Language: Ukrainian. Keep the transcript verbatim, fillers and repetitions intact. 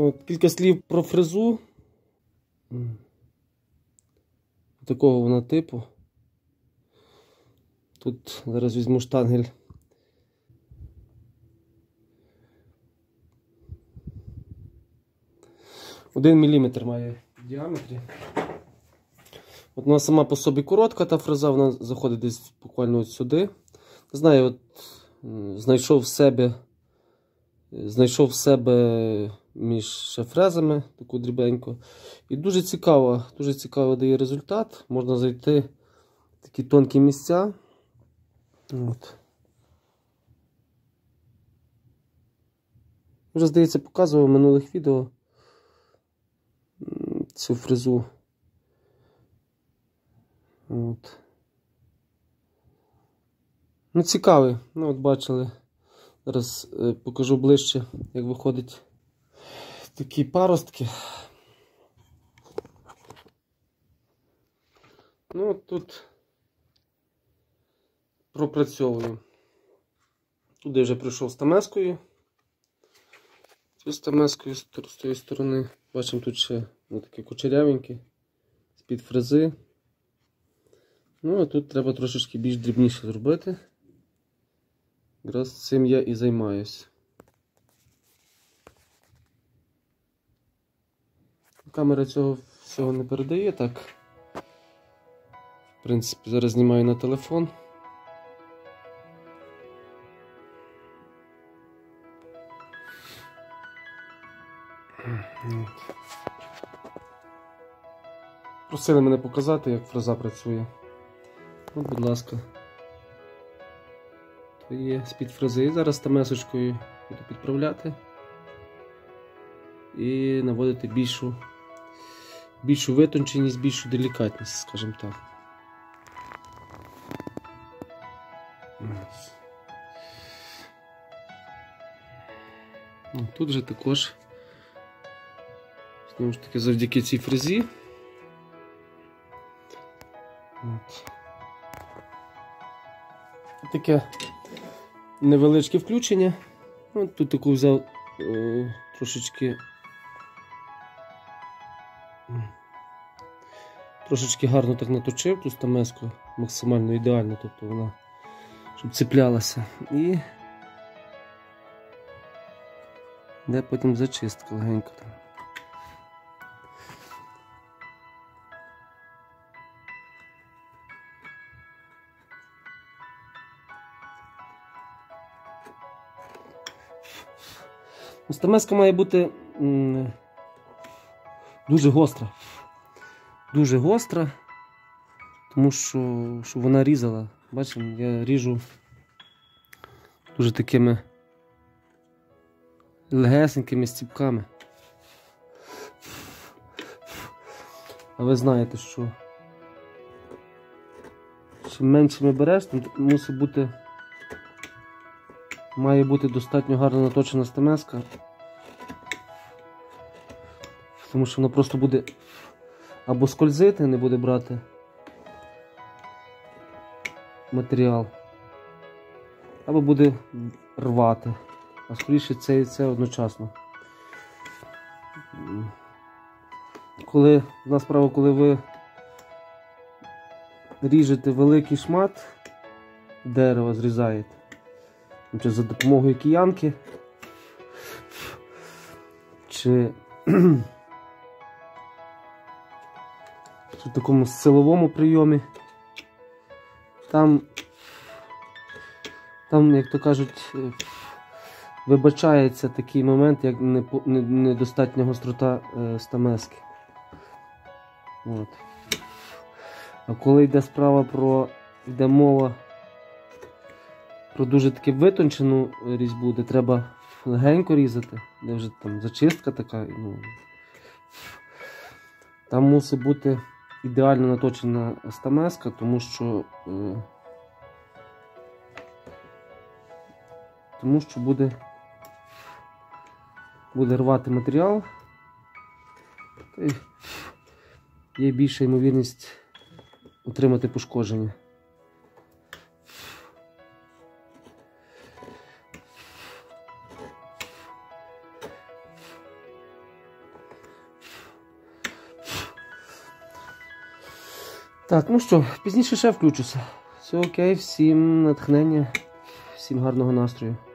От, кілька слів про фрезу. Такого вона типу. Тут зараз візьму штангель. Один міліметр має в діаметрі. От вона сама по собі коротка, та фреза, вона заходить десь буквально от сюди. Не знаю, от знайшов в себе, знайшов в себе між фрезами таку дрібеньку. І дуже цікаво, дуже цікаво дає результат. Можна зайти в такі тонкі місця. От. Вже, здається, показував в минулих відео цю фрезу. От. Ну, цікавий. Ну, от бачили. Зараз е, покажу ближче, як виходять такі паростки. Ну, от тут пропрацьовую. Туди вже прийшов з тамескою. Цю з тамескою з тієї сторони. Бачимо, тут ще ну, такі кучерявенькі, з-під фрези. Ну, а тут треба трошечки більш дрібніше зробити. Якраз цим я і займаюсь. Камера цього всього не передає, так. В принципі, зараз знімаю на телефон. Просили мене показати, як фреза працює. От, будь ласка. То є з-під фрези. Зараз тамесочкою буду підправляти і наводити більшу, більшу витонченість, більшу делікатність, скажімо так. Тут же також, знову ж таки, завдяки цій фрезі. От. Таке невеличке включення. От тут таку взяв е, трошечки трошечки гарно так наточив, тут тамеску максимально ідеально, тобто вона, щоб цеплялася. І де потім зачистка легенько там. Тамеска має бути м, дуже гостра. Дуже гостра, тому що щоб вона різала. Бачимо, я ріжу дуже такими легесенькими стіпками. А ви знаєте, що чим менше ми береш, тим мусить бути, має бути достатньо гарно наточена стамеска, тому що вона просто буде або скользити, не буде брати матеріал, або буде рвати, а скоріше це і це одночасно. Коли, одна справа, коли ви ріжете великий шмат дерева, зрізаєте, чи за допомогою киянки, чи в такому силовому прийомі, там, там, як то кажуть, вибачається такий момент, як недостатня гострота е, стамески. От. А коли йде справа про, йде мова про дуже таки витончену різьбу, де треба легенько різати, де вже там зачистка така, ну, там мусить бути ідеально наточена стамеска, тому що е, тому що буде буде рвати матеріал, та є більша ймовірність отримати пошкодження. Так, ну що, пізніше ще включуся. Все окей, всім натхнення, всім гарного настрою.